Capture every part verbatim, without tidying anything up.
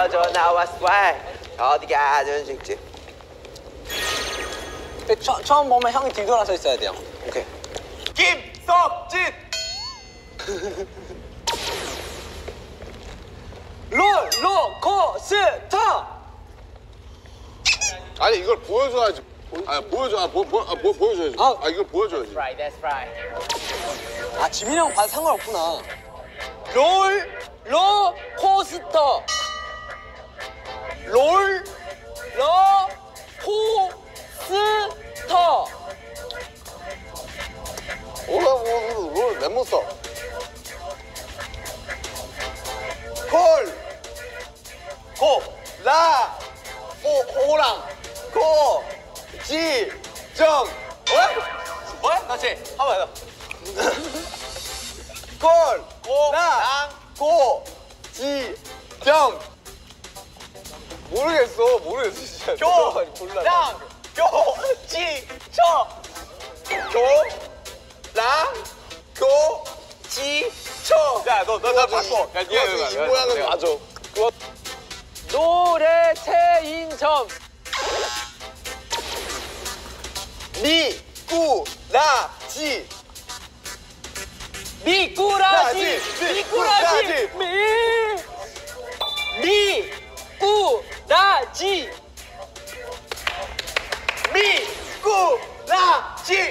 전화 왔어. 어디 가든 직진. 처, 처음 보면 형이 뒤돌아서 있어야 돼요. 오케이. 김석진. 롤러코스터. 아니 이걸 보여줘야지. 아 보여줘. 아, 보, 보, 아 보, 보여줘야지. 아. 아 이걸 보여줘야지. Right, that's right. 아 지민이 형 봐도 상관없구나. 롤러코스터. 롤러코스터. 올라 롤 멤버 써. 콜. 고. 라. 호. 호랑. 고. 지. 정. 뭐? 뭐? 다시. 한번 해봐. 콜. 고. 랑. 고. 지. 정. 모르겠어. 모르겠어 진짜. 교. 랑. 교. 지. 정. 교. 랑. 교. 지. 정. 야, 너, 너, 나 바꿔. 야, 이 모양은 맞아. 노래 체인점. 미, 꾸, 라, 지. 미꾸라지. 미꾸라지. 미. 미, 꾸, 라, 지. 미, 꾸, 라, 지.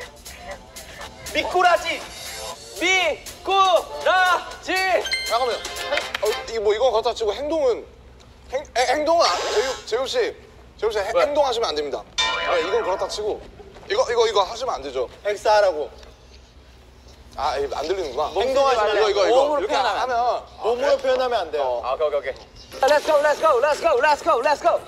미꾸라지. 미, 꾸, 라, 지. 잠깐만요. 어, 이 뭐 이건 그렇다 치고 행동은 행, 에, 행동은 안, 재우 재우 씨, 재우 씨 해- 행동하시면 안 됩니다. 아, 이건 그렇다 치고 이거 이거 이거 하시면 안 되죠. 엑스하라고. 아, 이거 안 들리는구나. 행동하지 말고 이거 이거 이거 몸으로 이렇게 표현하면 안 하면 몸으로 표현하면 안 돼요. 아, 오케이, 오케이, 오케이. Let's go, let's go, let's go, let's go, let's go.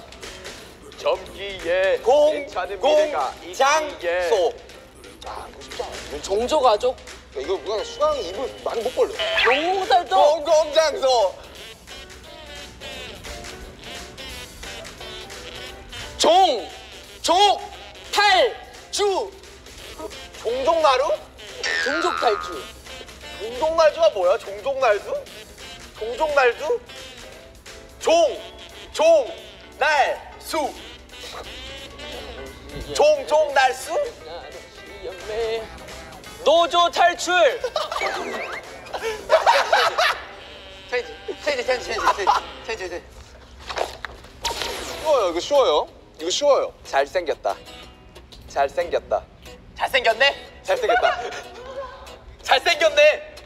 점기에 공, 괜찮은 공, 미래가 있기에. 장소. 아, 이거 쉽지 않아. 종조가족. 이거 뭐야 수강 입을 많이 못 벌려. 용달도. 공공장소. 종, 족, 탈, 주. 종족나루? 종족 탈주. 종족날주가 뭐야? 종족날주? 종족날주? 종, 종, 날, 수. 종종날수? 노조 탈출. 체인지, 체인지, 체인지, 체인지, 체인지, 체인지. 쉬워요. 이거 쉬워요. 이거 쉬워요. 잘생겼다. 잘생겼다. 잘생겼네? 잘생겼다. 잘생겼네.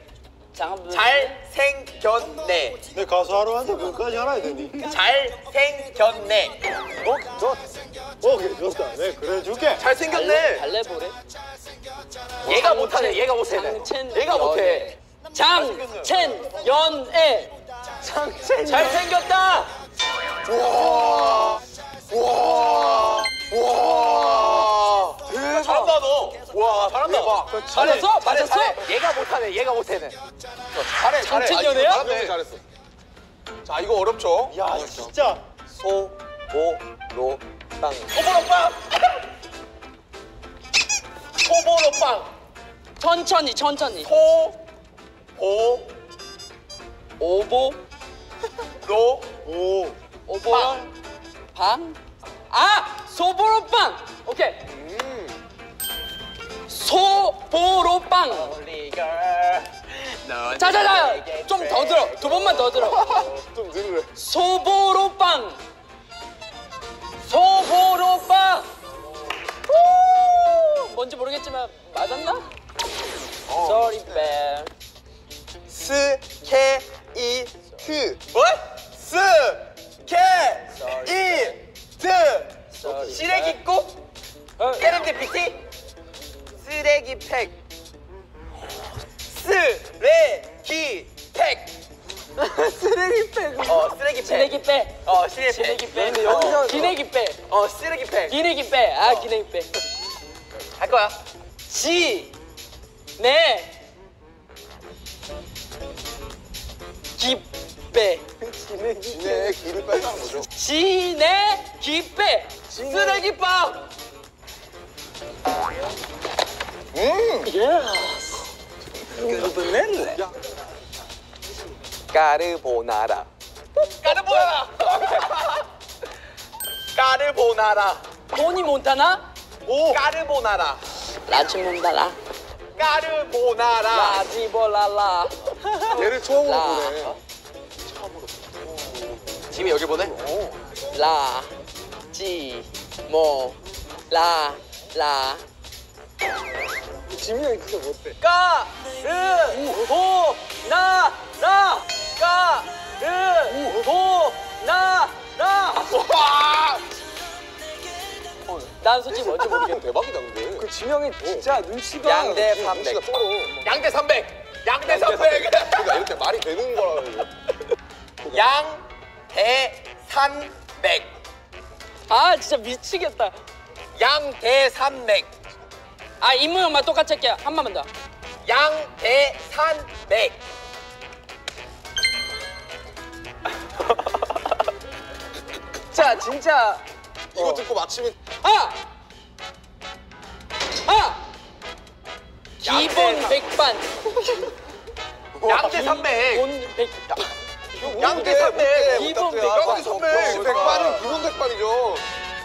잘생겼네. 내 가수 하러 왔는데 그것까지 알아야 되니? 잘생겼네. 어, 좋. 오케이, 좋다. 네, 그래 줄게. 잘생겼네. 달래보래. 얘가 못하네. 얘가 못해. 장첸 얘가 못해. 장첸 연애. 장첸. 잘생겼다. 와, 와, 와. 대박. 잘한다 너. 와 잘한다. 대박. 잘했어? 잘해, 맞았어? 잘해. 얘가 못하네. 얘가 못해네. 잘해 잘해. 장첸 아, 연애야? 이거 잘했어, 잘했어. 자, 이거 어렵죠? 야, 진짜. 소보로빵. 소보로빵. 소보로빵. 천천히, 천천히. 소, 보, 오보, 로, 오. 오보랑 방. 아, 소보로빵. 오케이. 음. 소보로빵. 자자자, 좀 더 들어. 두 번만 더 들어. 좀 느려. 소보로빵. 소보로빵. 후! 뭔지 모르겠지만 맞았나? Sorry, bad. 스케이트. 뭐? 스, 케, 이, 트. 쓰레기국? 어, 세렌디피티? 쓰레기팩. 쓰레기팩. 쓰레기팩. 어, 쓰레기팩. 쓰레기팩. 어, 쓰레기팩. 쓰레기팩. 근데 여기서 기내기팩. 어, 쓰레기팩. 기내기팩. 아, 기내기팩. 할 거야. 지, 네, 기빼. 진해 길을 뺀다는 거죠. 지네, 기빼. 쓰레기빵. 음. 까르보나라. 우! 까르보나라. 까르보나라. 토니 몬타나? 오. 까르보나라. 라지 몬타나? 까르보나라. 라지볼라라. 얘를 처음으로 라. 보네. 지금 여기 보내? 라. 지. 모. 라. 라. 지민이 형이 진짜 못해. 까. 르. 보. 나. 라. 까. 르. 보. 나. 라. 와! 난 솔직히 뭔지 모르겠어. 대박이다 근데. 그 지명이 진짜 눈치가. 양대 눈치가 삼백. 쩔어. 양대 삼백. 양대 삼백. 그러니까 이렇게 말이 되는 거라. 양대산맥. 아 진짜 미치겠다. 양대산맥. 아 임무 형만 똑같이 할게요. 한 번만 더. 양대산맥. 자 진짜. 이거 어. 듣고 맞히면 아! 아! 기본 양대 백반. 양대산맥. 기본 백. 양대산맥. 기본 양대 백반. 선맥. 백반은 기본 백반이죠.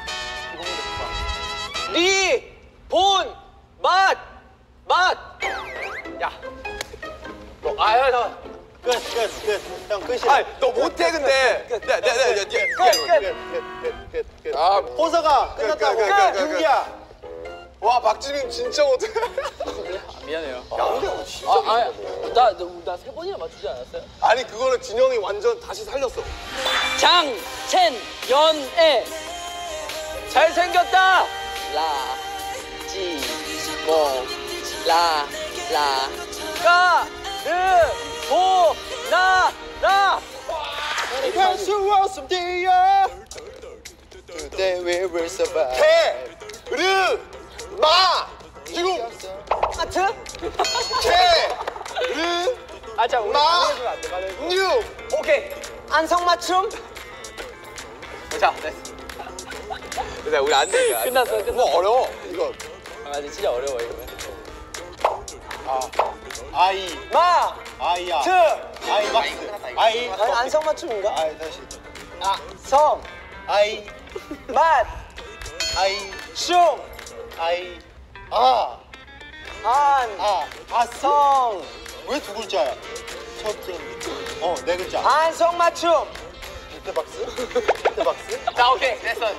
리, 본, 맛, 맛. 야. 너 아야 나. 끝, 끝, 끝. 형 끝이야. 아, 너 못해 근데. 야, 야, 야, 야, 야. 끝, 끝, 끝, 끝. 아, 호서가 끝났다고. 끝, 끝, 끝, 끝, 끝. 윤기야. 와 박지민 진짜 못해. 미안해요. 양대 진짜 아, 못해. 아, 나나세 번이나 맞추지 않았어요? 아니 그거는 진영이 완전 다시 살렸어. 장, 첸, 연, 에. 잘생겼다. 라, 지, 모, 라, 라. 까, 르, 보, 나, 라. 할수 없음디야. Today we will survive. 태, 르, 마. 지금 하트? 태, 르, 아, 자, 우리 마. 가려주면 안 돼, 가려주면. 뉴. 오케이. 안성맞춤? 자, 됐어. 근데 우리 안 돼. 끝났어, 끝났어. 뭐 어려워 이거. 아, 근데 진짜 어려워, 이거. 아이, 마, 아이야. 트. 아이 박스. 아이. 아니, 안성맞춤인가? 아이 다시. 아, 성, 아이, 맛, 아이, 슝, 아이. 아, 안, 아, 성, 왜 두 글자야? 첫 글. 어, 네 글자. 안성맞춤. 비트 박스? 비트 박스? 자, 오케이. 됐어.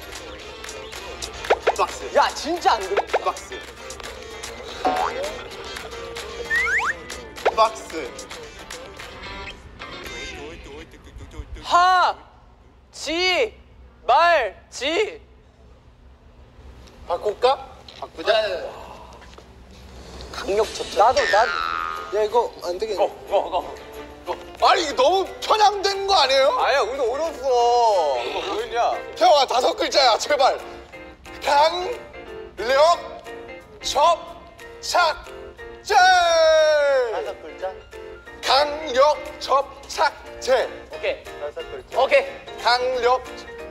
박스. 야, 진짜 안 그래. 박스. 박스. 하, 지, 말, 지. 바꿀까? 바꾸자. 강력 쳤죠. 나도, 나. 야, 이거 안 되겠네. 고, 고, 고. 아니 이게 너무 편향된 거 아니에요? 아야, 우리도 어려웠어. 이거 뭐였냐? 태영아 다섯 글자야 제발. 강, 력, 첩, 착, 제. 다섯 글자? 강력, 첩, 착, 제. 오케이. 다섯 글자. 오케이. 강력.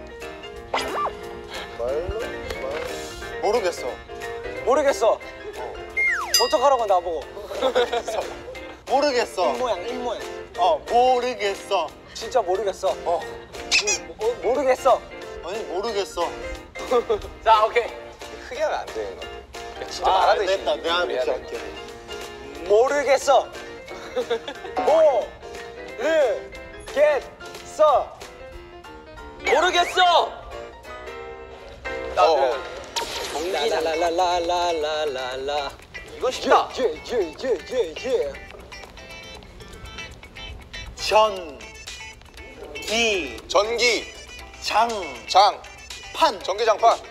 말로? 말. 모르겠어. 모르겠어. 어떡하라고 나보고. 모르겠어. 입모양, 입모양. 어, 모르겠어. 진짜 모르겠어. 어. 모, 모르겠어. 아니, 모르겠어. 자, 오케이. 크게 하면 안 돼. 너. 진짜 아, 말하듯이. 됐다. 내가 이렇게 할게. 모르겠어. 모, 르, 겟, 써. 모르겠어. 어. 라라라라라라라라. 이거 쉽다. 예, 예, 예, 예, 예. 전, 기, 전기, 장, 장, 판. 전기장판.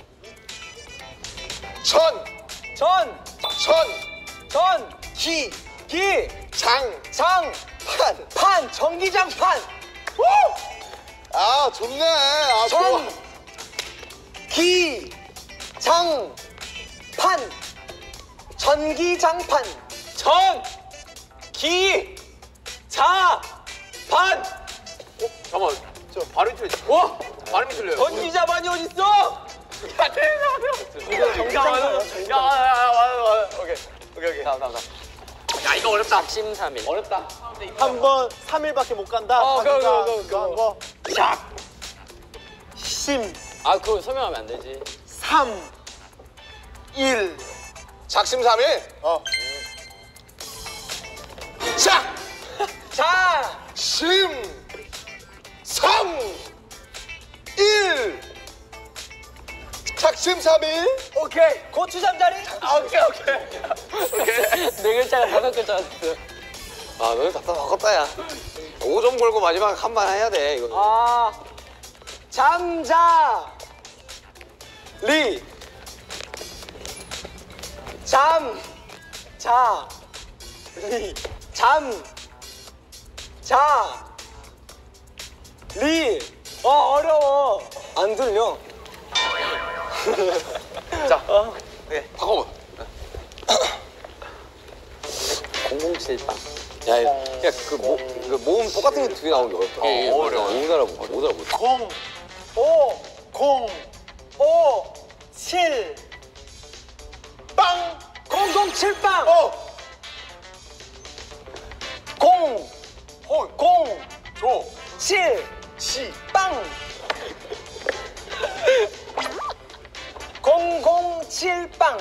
천, 전, 천, 전, 기, 기, 장, 장, 판. 판, 전기장판. 아 좋네. 아 좋아. 전, 기, 장, 판, 전기장판. 전, 기, 자, 판. 어, 잠깐만. 저 발음이 틀려. 와, 발음이 틀려요. 전기자반이 어딨어? 야, 대박. 전기장판. 야, 야, 야, 야, 야, 오케이. 오케이, 오케이. 다음, 다음, 다음. 야 이거 어렵다. 작심삼일. 어렵다. 한 번 삼 일밖에 못 간다. 어, 그거, 자기가 그거, 그거, 한 거. 작. 심. 아 그거 설명하면 안 되지. 삼. 일. 작심삼일. 어. 작. 자. 심. 삼. 일. 작심삼일. 오케이. 고추 잠자리. 아, 오케이 오케이. 오케이. 네 글자가 다섯 글자였어. 아 너네 답답 바꿨다 야. 오 점 걸고 마지막 한 번 해야 돼 이거. 아. 잠자. 리. 잠. 자. 리. 잠. 자. 리. 어 어려워. 안 들려. 자. 네. 바꿔봐. 공공칠빵. 야, 야, 그, 모, 그 모음 똑같은 게 두 개 나오는 게 어렵다. 어, 어려워. 못 알아보고, 못 알아보고. 공. 오. 공. 오. 칠. 빵. 공공칠빵. 어. 공. 혼. 공. 조. 칠. 시. 빵. 공공칠빵.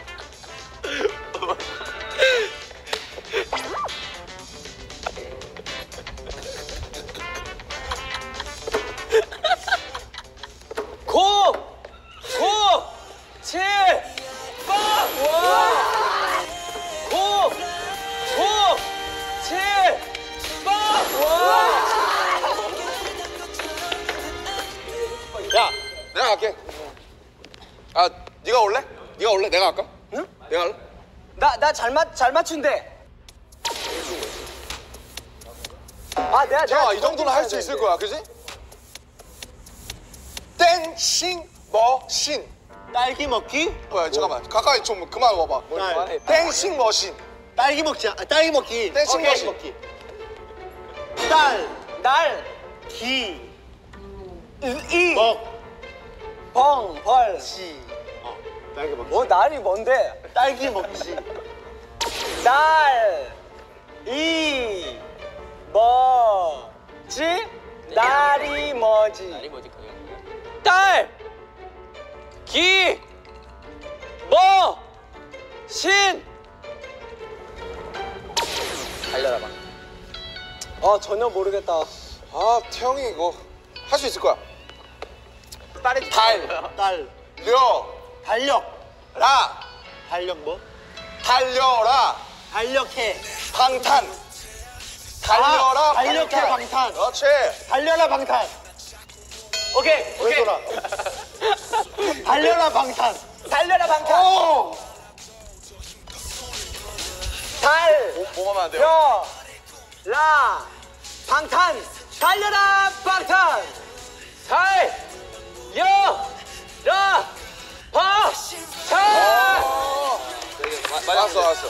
고! 고! 칠! 빵! 와! 고! 고! 칠! 빵! 와! 야, 내가 갈게. 아, 네가 올래? 네가 올래? 내가 할까? 응? 내가 할래? 나, 나 잘 맞, 잘 맞춘대. 아, 내가, 자, 내가 이 정도는 할 수 있을 거야, 그지? 땡싱 머신. 딸기 먹기. 뭐야, 잠깐만. 가까이 좀 그만 와봐. 뭐, 딸. 땡싱 머신. 딸기 먹자. 아, 딸기 먹기. 땡싱 오케이. 머신. 먹기. 딸. 날, 기. 이, 먹. 벙, 벌. 지. 어. 딸기 먹기. 뭐, 날이 뭔데? 딸기 먹지. 날, 이, 뭐지? 날이 뭐지? 날이 뭐지? 딸, 기, 뭐, 신. 달려라 봐. 아 전혀 모르겠다. 아, 태영이 이거 할 수 있을 거야. 딸이 달. 딸. 려. 달력. 라. 달력 뭐? 달려라. 달력해. 방탄. 달려라. 아, 달력해 방탄. 그렇지. 달려라 방탄. 오케이, 왜 오케이. 돌아? 달려라 방탄. 달려라 방탄. 오. 달, 뭐 하면 안 돼요? 여, 라, 방탄. 달려라 방탄. 달, 여, 라, 방, 탄. 어. 맞았어, 맞았어.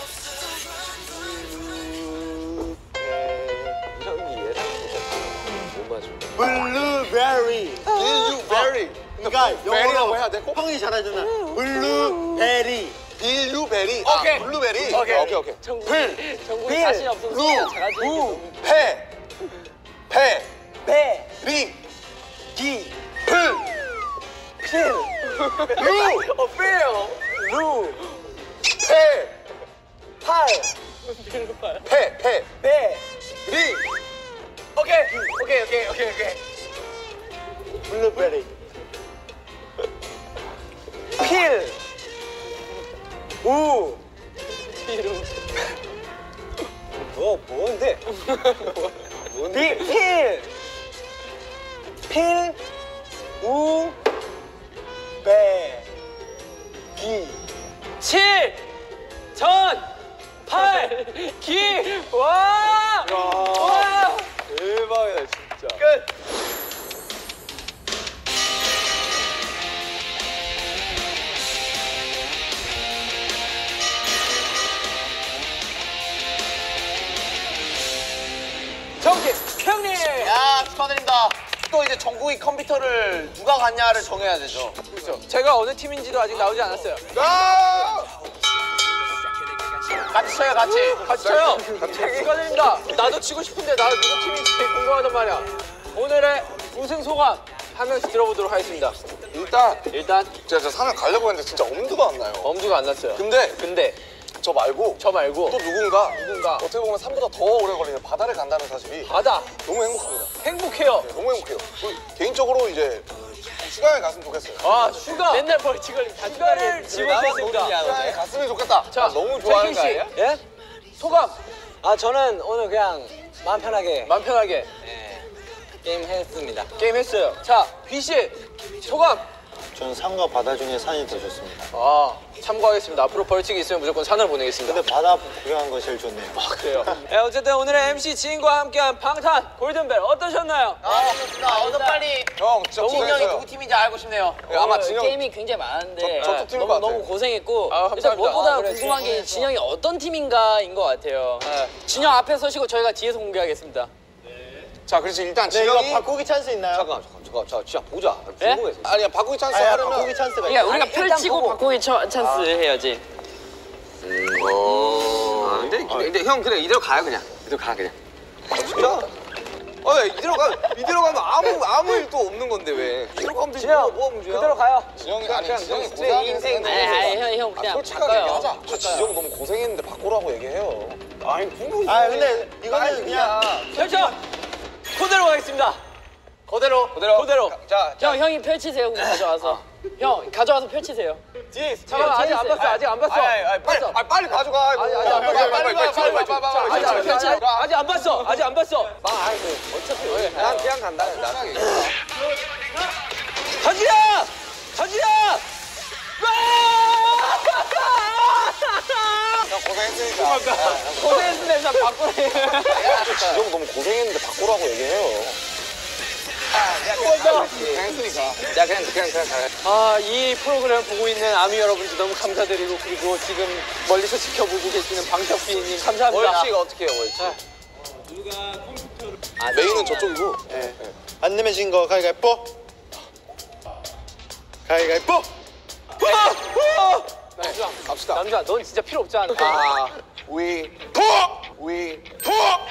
형이 얘랑 못 맞춰. 블루베리. 빌유베리. 그러니까 베리라고 영어로 해야 돼? 꼭? 형이 잘하잖아. 블루베리. 빌유베리. 오케이. 아, 블루베리. 오케이. 오케이, 오케이. 정국이 정국이 자신 없어서 루, 작아지는 루, 패, 패, 배, 리, 기, 풀, 필, 루, 어, 필, 루, 패, 팔, 패, 패, 배, 리. 오케이 오케이 오케이 오케이 오케이. 블루베리. 필, 우, 뭐 뭔데? 비, 필, 필, 우, 배, 기, 칠, 전, 팔, 기, 와, 와, 대박이다 진짜. 끝. 정기 형님. 야 축하드립니다. 또 이제 전국이 컴퓨터를 누가 갔냐를 정해야 되죠. 그렇죠. 제가 어느 팀인지도 아직 나오지 않았어요. 가! 같이 쳐요, 같이. 같이 쳐요. 축하드립니다. 나도 치고 싶은데 나도 누구 팀인지 궁금하단 말이야. 오늘의 우승 소감 한 명씩 들어보도록 하겠습니다. 일단 일단 제가 저 산을 가려고 했는데 진짜 엄두가 안 나요. 엄두가 안 났어요. 근데 근데 저 말고 저 말고 또 누군가 누군가 어떻게 보면 산보다 더 오래 걸리는 바다를 간다는 사실이 바다 너무 행복합니다. 행복해요. 너무 행복해요. 그리고 개인적으로 이제 휴가에 갔으면 좋겠어요. 아 휴가 맨날 벌칙을 휴가를 집어넣습니다. 휴가에 갔으면 좋겠다. 자 너무 좋아하는 거 아니야? 예? 소감 아 저는 오늘 그냥 마음 편하게 마음 편하게 예, 게임 했습니다. 게임 했어요. 자 휘 씨 소감. 저는 산과 바다 중에 산이 더 좋습니다. 아 참고하겠습니다. 앞으로 벌칙이 있으면 무조건 산을 보내겠습니다. 근데 바다 구경한 거 제일 좋네요. 아 그래요? 네, 어쨌든 오늘의 엠씨 지인과 함께한 방탄 골든벨 어떠셨나요? 아, 좋습니다. 어서 빨리 형 진짜 진영이 고생했어요. 누구 팀인지 알고 싶네요. 네, 아마 진영 게임이 굉장히 많은데 저- 저쪽 팀일 너무, 것 같아요. 너무 고생했고 아, 감사합니다. 일단 무엇보다 아, 그래, 궁금한 게 진영 진영이 어떤 팀인가인 것 같아요. 네. 진영 앞에 서시고 저희가 뒤에서 공개하겠습니다. 자 그래서 일단 네, 이거 진영이 바꾸기 찬스 있나요? 잠깐 잠깐 잠깐 자 진짜 보자. 예? 궁금해서. 아니야 바꾸기 찬스 아니, 하려면 바꾸기 찬스가 그러니까 있어요. 우리가 아니, 일단 펼치고 보고. 바꾸기 처, 찬스 해야지. 어. 아, 근데, 근데, 근데 형 그냥 이대로 가요 그냥 이대로 가 그냥 진짜? 아 이대로 가 이대로 가면 아무 아무 일도 없는 건데 왜 이대로 가면 되지 뭐가 뭐가 문제야? 그대로 가요. 진영이 아니 그냥 진영이 내 고생하긴 인생 했는데 아니, 아니, 형, 형 그냥 솔직하게 바꿔요. 얘기하자. 저 진영 너무 고생했는데 바꾸라고 얘기해요. 아니 궁금해. 아 근데 이거는 그냥 펼쳐 그대로 가겠습니다. 그대로 그대로 그대로. 자, 형 형이 펼치세요. 그럼 가져와서. 형 가져와서 펼치세요. 뒤에 잠깐만 아직 안 봤어 아직 안 봤어. 빨리 아, 빨리 가져가. 아직 아직 안 봤어. 빨리 빨리 빨리 빨리 빨리 빨리 아직 빨리 안 빨리 봤어. 아직 안 봤어. 아직 안 봤어. 아, 아이고 어차피 난 그냥 간다. 나중에. 던지야! 던지야! 형 고생했으니까. 고생했는데 일단 바꾸래. 진영 너무 고생했는데 바꾸라고 얘기해요. 고생했으니까. 야 그냥 그냥 그냥 가. 아, 이 프로그램 보고 있는 아미 여러분들 너무 감사드리고 그리고 지금 멀리서 지켜보고 계시는 방석비님 감사합니다. 월치가 어떻게 해요, 월치? 메인은 저쪽이고. 안 내면 진 거 가위가위뽀. 가위가위뽀. 네. 갑시다. 남자, 넌 진짜 필요 없지 않아? 아, 위, 토! 위, 토!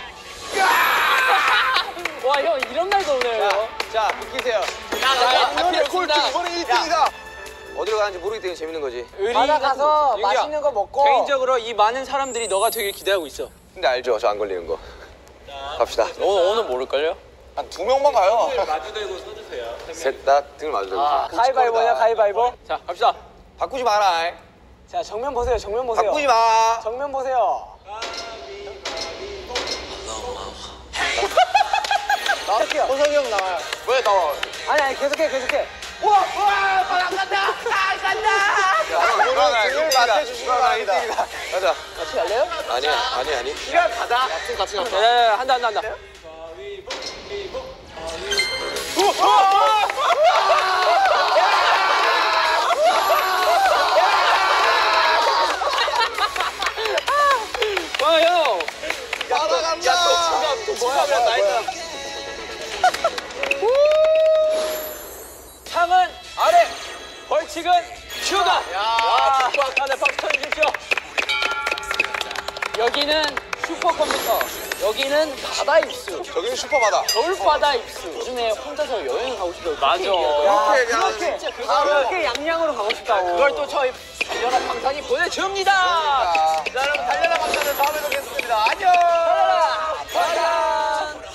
와 형 이런 날도 오네요. 자, 비키세요. 이번에 콜트, 이번에 일 등이다. 어디로 가는지 모르기 때문에 재밌는 거지. 바다 가서 윤기야, 맛있는 거 먹고 개인적으로 이 많은 사람들이 너가 되길 기대하고 있어. 근데 알죠, 저 안 걸리는 거. 갑시다. 오늘 오늘 모를걸요? 한 두 명만 가요. 셋 다 등을 마주대고 있어. 가위바위보냐 가위바위보. 자, 갑시다. 바꾸지 마라. 자 정면 보세요 정면 보세요. 바꾸지 마. 정면 보세요. 나올게요. 호석이 형 나와요. 왜 나와? 아니 아니 계속해 계속해. 이거는 등을 맞춰주시기 바랍니다. 가자. 같이 갈래요? 아니야, 아니, 아니. 그냥 가자. 같이 가자. 야, 야, 야, 한다, 한다, 한다. 와, 형. 따라간다. 야, 또 지갑, 또 지갑이야, 나이다. 상은 아래, 벌칙은 휴가. 야, 축복하네, 박수 쳐주십시오. 여기는 슈퍼컴퓨터. 여기는 바다 입수. 저기는 슈퍼바다. 겨울 바다 입수. 요즘에 혼자서 여행 가고 싶다고. 맞아. 이렇게 그냥 그렇게 진짜 그거 그렇게 양양으로 가고 싶다고. 그걸 또 저희 달려라 방탄이 보내줍니다. 자, 여러분 달려라 방탄은 다음에 뵙겠습니다. 안녕. 달려라 방탄.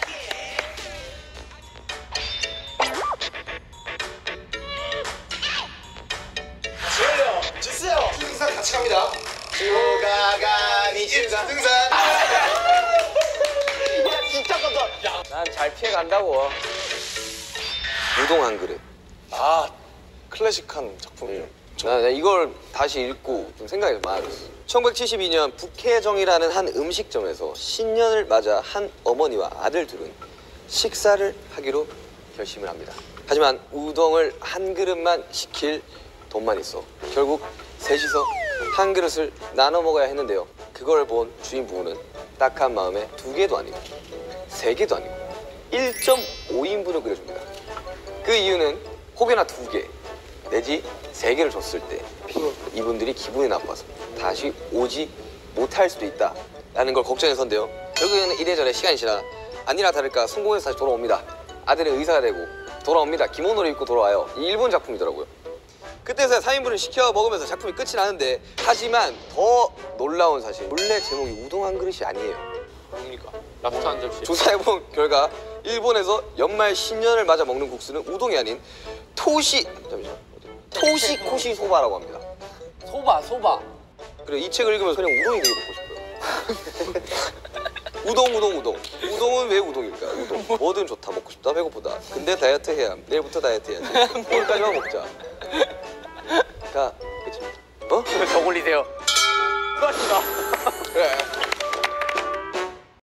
주세요. 등산 같이 갑니다. 휴가가니 등산. 등산. 진짜 깜짝. 난 잘 피해 간다고. 우동 한 그릇. 아, 클래식한 작품이에요. 나, 나 이걸 다시 읽고 좀 생각이 많아졌어. 천구백칠십이 년 북해정이라는 한 음식점에서 신년을 맞아 한 어머니와 아들 둘은 식사를 하기로 결심을 합니다. 하지만 우동을 한 그릇만 시킬 돈만 있어 결국 셋이서 한 그릇을 나눠 먹어야 했는데요. 그걸 본 주인 부부는 딱한 마음에 두 개도 아니고 세 개도 아니고 일 점 오 인분을 끓여줍니다. 그 이유는 혹여나 두 개 내지 세 개를 줬을 때 이분들이 기분이 나빠서 다시 오지 못할 수도 있다 라는 걸 걱정해서인데요. 결국에는 이래저래 시간이 지나 아니나 다를까 성공해서 다시 돌아옵니다. 아들은 의사가 되고 돌아옵니다. 기모노를 입고 돌아와요. 이 일본 작품이더라고요. 그때서야 삼 인분을 시켜 먹으면서 작품이 끝이 나는데, 하지만 더 놀라운 사실, 원래 제목이 우동 한 그릇이 아니에요. 뭡니까? 랍스터 한 접시. 조사해본 결과 일본에서 연말 신년을 맞아 먹는 국수는 우동이 아닌 토시 잠시만 토시코시 소바라고 합니다. 소바 소바. 그래, 이 책을 읽으면서 그냥 우동이 되게 먹고 싶어요. 우동 우동 우동 우동은 왜 우동일까? 우동 뭐든 좋다, 먹고 싶다, 배고프다. 근데 다이어트 해야, 내일부터 다이어트 해야지. 오늘까지만 먹자. 가 그치? 어? 더 올리세요. 수고하셨습니다. 그래.